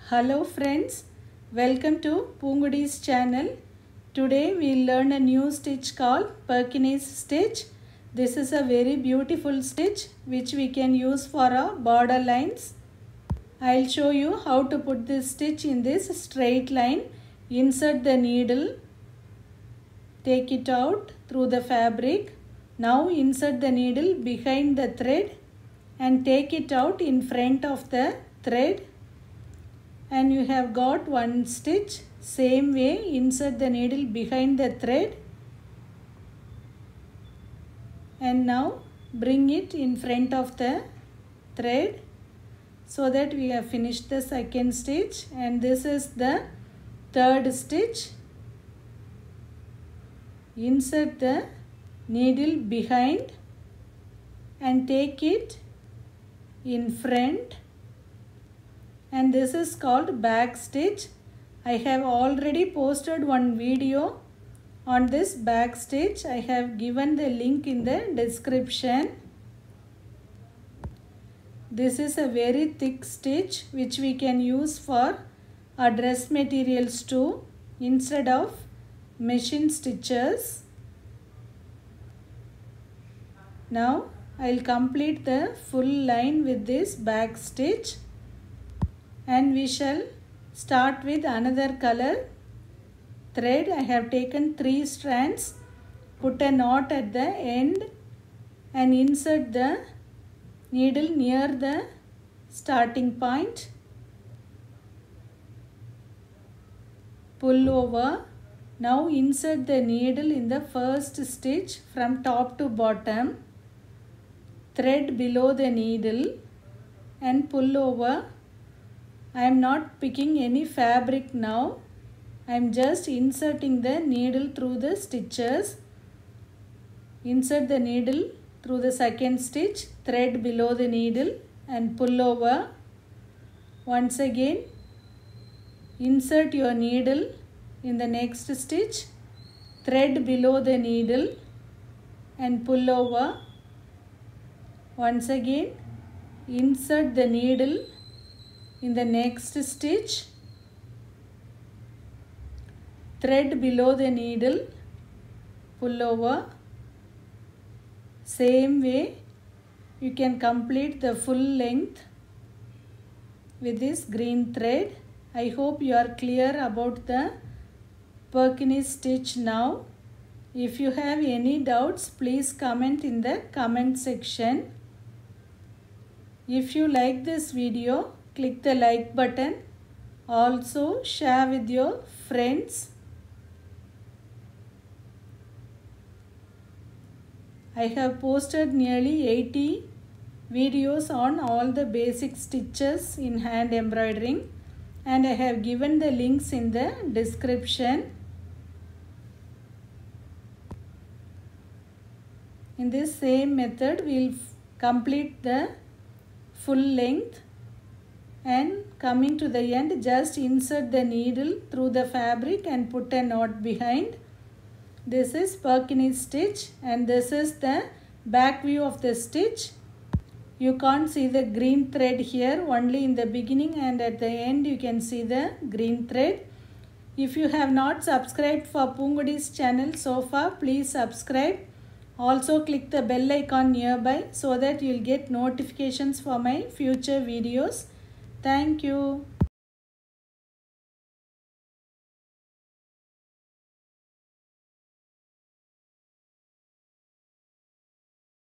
Hello friends, welcome to Poongudi's channel. Today we will learn a new stitch called Pekingese stitch. This is a very beautiful stitch which we can use for our border lines. I will show you how to put this stitch in this straight line. Insert the needle, take it out through the fabric. Now insert the needle behind the thread and take it out in front of the thread. And you have got one stitch. Same way, insert the needle behind the thread and now bring it in front of the thread so that we have finished the second stitch, and this is the third stitch. Insert the needle behind and take it in front, and this is called back stitch. I have already posted one video on this back stitch. I have given the link in the description. This is a very thick stitch which we can use for our dress materials too instead of machine stitches. Now I will complete the full line with this back stitch, and we shall start with another color thread. I have taken 3 strands, put a knot at the end and insert the needle near the starting point. Pull over. Now insert the needle in the first stitch from top to bottom. Thread below the needle and pull over. I am not picking any fabric now. I am just inserting the needle through the stitches. Insert the needle through the second stitch, thread below the needle and pull over. Once again, insert your needle in the next stitch, thread below the needle and pull over. Once again, insert the needle in the next stitch, thread below the needle, pull over. Same way you can complete the full length with this green thread. I hope you are clear about the Pekingese stitch now. If you have any doubts, please comment in the comment section. If you like this video, click the like button. Also share with your friends. I have posted nearly 80 videos on all the basic stitches in hand embroidering, and I have given the links in the description. In this same method, we will complete the full length, and coming to the end, just insert the needle through the fabric and put a knot behind. This is Pekingese stitch, and this is the back view of the stitch. You can't see the green thread here, only in the beginning and at the end you can see the green thread. If you have not subscribed for Poongudi's channel so far, please subscribe. Also click the bell icon nearby so that you will get notifications for my future videos. Thank you.